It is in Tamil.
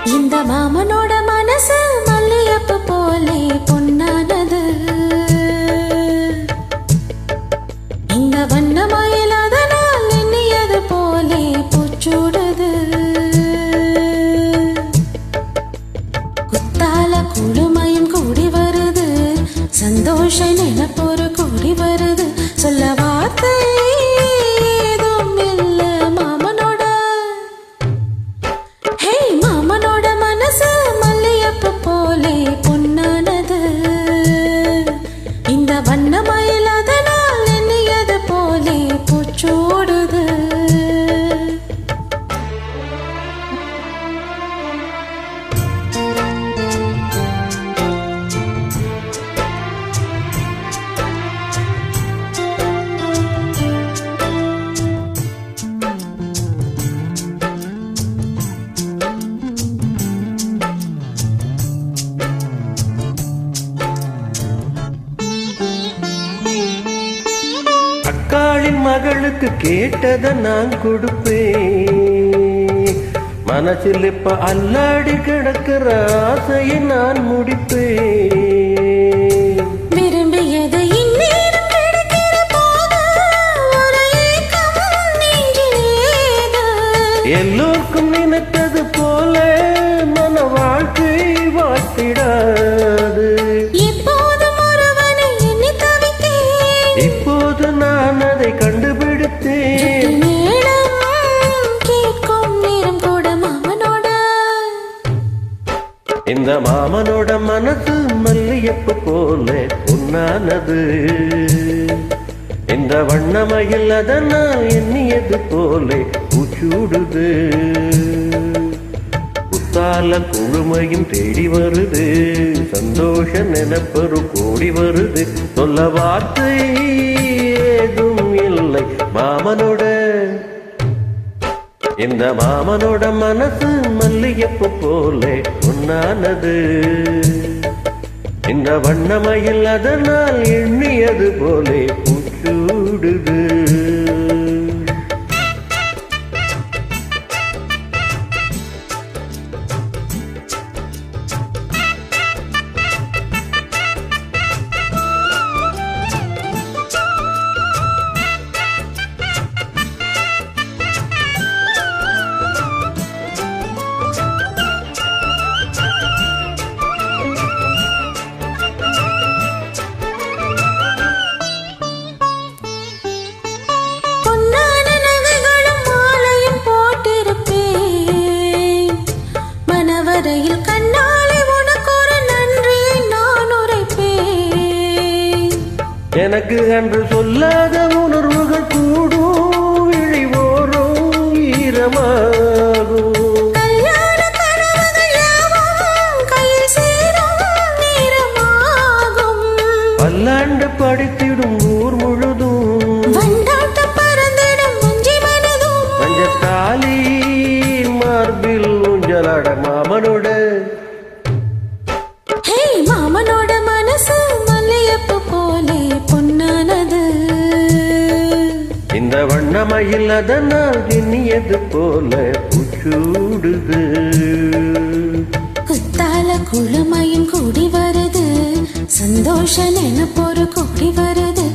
இந்த மாமனோட மனசு மல்லியப்பு போலே பொன்னானது. இந்த வண்ணமயில் அதனால் எண்ணியது போலே பூச்சூடுது. குத்தால குழுமையும் கூடி வருது, சந்தோஷ நினைப்பொரு கூடி வருது. சொல்ல வார்த்தை ஏதும் இல்ல மாமனோட. ஹே மாமனோட மனசு மல்லியப்பு போலே பொன்னானது. இந்த வண்ணமயில் அதனால் எண்ணியது போலே பூச்சூடுது. அக்காளின் மகளுக்கு கேட்டதை நான் கொடுப்பேன். மனசில் இப்ப அல்லாடி கிடக்கிற ஆசையை நான் முடிப்பேன். விரும்பியது இந்நேரம் கிடைக்கிற போது ஒரு ஏக்கம் நெஞ்சிலேது. எல்லோருக்கும் நினைத்தது போல மன வாழ்க்கை வாழ்த்திடாது. எப்போதும் ஒருவனை எண்ணி தவித்தேன், இப்போது நான் அதை கண்டுபிடித்தேன். மேளம் கேட்கும் நேரம் கூட மாமனோட. இந்த மாமனோட மனசு மல்லியப்பு போல பொன்னானது. இந்த வண்ணமயில் அதனால் எண்ணியது போல பூச்சூடுது. குத்தால குழுமையும் தேடி வருது, சந்தோஷ நினைப்பரு கூடி வருது. சொல்ல வார்த்தை ஏதும் இல்லை மாமனோட. இந்த மாமனோட மனசு மல்லியப்பு போல பொன்னானது. இந்த வண்ணமயில் அதனால் எண்ணியது போல பூச்சூடுது. பொன்னான நகைகளும் மாலையும் போட்டிருப்பேன். மனவரையில் கண்ணாலே உனக்கு ஒரு நன்றியை நான் உரைப்பேன். எனக்கு அன்று சொல்லாத உணர்வுகள் கூடும், விழி ஓரும் ஈரமாகும். கல்யாண கனவுகள் யாவும் கையில் சேரும் நேரமாகும். பல்லாண்டு படித்திடும் ஊர் முழுதும் வண்டாட்டம் பறந்திடும் வஞ்சி மனதும். மஞ்சத்தாலி மார்பில் ஊஞ்சலாட மாமனோட. ஹே மாமனோட மனசு மல்லியப்பு போலே பொன்னானது. இந்த வண்ணமயில் அதனால் எண்ணியது போல பூச்சூடுது. குத்தால குழுமையும் கூடி வருது, சந்தோஷ நினைப்பொரு கூடி வருது.